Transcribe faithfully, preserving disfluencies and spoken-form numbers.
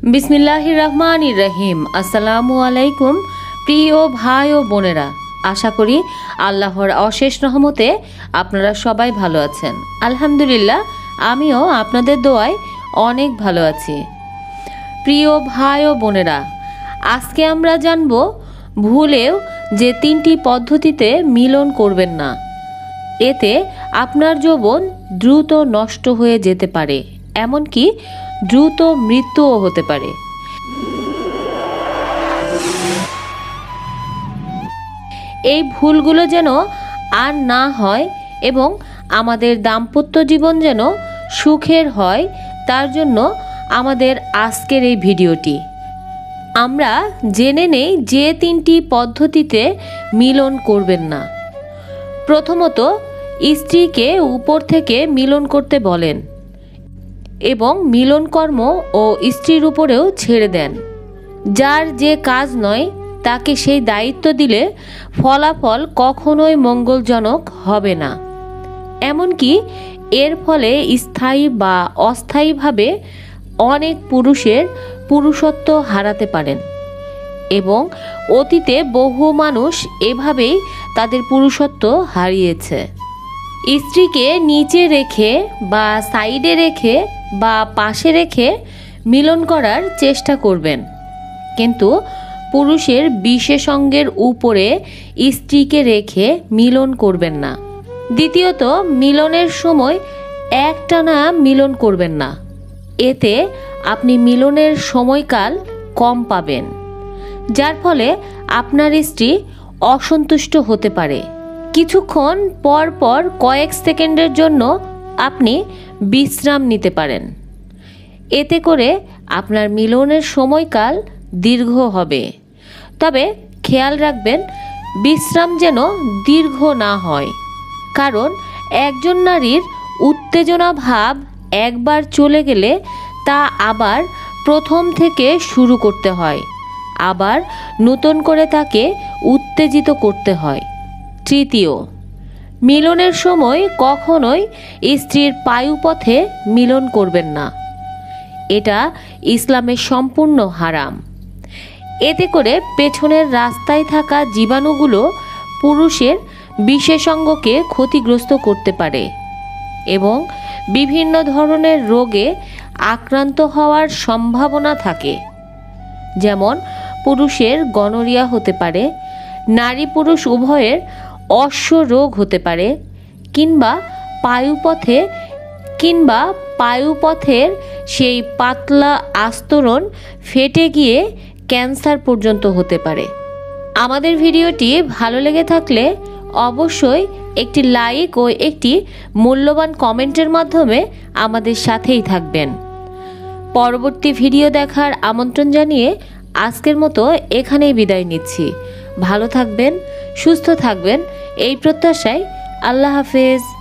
बिस्मिल्लाहिर रहमानिर रहीम। আসসালামু আলাইকুম প্রিয় ভাই ও বোনেরা, আশা করি আল্লাহর অশেষ রহমতে আপনারা সবাই ভালো আছেন। আলহামদুলিল্লাহ, আমিও আপনাদের দোয়ায় অনেক ভালো আছি। প্রিয় ভাই ও বোনেরা, আজকে আমরা জানব ভুলেও যে তিনটি পদ্ধতিতে মিলন করবেন না, এতে আপনার যৌবন দ্রুত নষ্ট হয়ে যেতে পারে, এমনকি দ্রুত মৃত্যুও হতে পারে। এই ভুলগুলো যেন আর না হয় এবং আমাদের দাম্পত্য জীবন যেন সুখের হয়, তার জন্য আমাদের আজকের এই ভিডিওটি। আমরা জেনে নেই যে তিনটি পদ্ধতিতে মিলন করবেন না। প্রথমত, স্ত্রীকে উপর থেকে মিলন করতে বলেন এবং মিলন কর্ম ও স্ত্রীর উপরেও ছেড়ে দেন। যার যে কাজ নয় তাকে সেই দায়িত্ব দিলে ফলাফল কখনোই মঙ্গলজনক হবে না, এমনকি এর ফলে স্থায়ী বা অস্থায়ীভাবে অনেক পুরুষের পুরুষত্ব হারাতে পারেন এবং অতীতে বহু মানুষ এভাবেই তাদের পুরুষত্ব হারিয়েছে। স্ত্রীকে নিচে রেখে বা সাইডে রেখে বা পাশে রেখে মিলন করার চেষ্টা করবেন, কিন্তু পুরুষের বিশেষাঙ্গের উপরে স্ত্রীকে রেখে মিলন করবেন না। দ্বিতীয়ত, মিলনের সময় একটানা মিলন করবেন না, এতে আপনি মিলনের সময়কাল কম পাবেন, যার ফলে আপনার স্ত্রী অসন্তুষ্ট হতে পারে। কিছুক্ষণ পর পর কয়েক সেকেন্ডের জন্য আপনি বিশ্রাম নিতে পারেন, এতে করে আপনার মিলনের সময়কাল দীর্ঘ হবে। তবে খেয়াল রাখবেন, বিশ্রাম যেন দীর্ঘ না হয়, কারণ একজন নারীর উত্তেজনা ভাব একবার চলে গেলে তা আবার প্রথম থেকে শুরু করতে হয়, আবার নতুন করে তাকে উত্তেজিত করতে হয়। তৃতীয়, মিলনের সময় কখনোই স্ত্রীর পায়ুপথে মিলন করবেন না, এটা ইসলামের সম্পূর্ণ হারাম। এতে করে পেছনের রাস্তায় থাকা জীবাণুগুলো পুরুষের বিশেষাঙ্গকে ক্ষতিগ্রস্ত করতে পারে এবং বিভিন্ন ধরনের রোগে আক্রান্ত হওয়ার সম্ভাবনা থাকে, যেমন পুরুষের গনোরিয়া হতে পারে, নারী পুরুষ উভয়ের অশ্ব রোগ হতে পারে, কিংবা পায়ুপথে কিংবা পায়ুপথের সেই পাতলা আস্তরণ ফেটে গিয়ে ক্যান্সার পর্যন্ত হতে পারে। আমাদের ভিডিওটি ভালো লেগে থাকলে অবশ্যই একটি লাইক ও একটি মূল্যবান কমেন্টের মাধ্যমে আমাদের সাথেই থাকবেন। পরবর্তী ভিডিও দেখার আমন্ত্রণ জানিয়ে আজকের মতো এখানেই বিদায় নিচ্ছি। ভালো থাকবেন, সুস্থ থাকবেন, এই প্রত্যাশায়। আল্লাহ হাফেজ।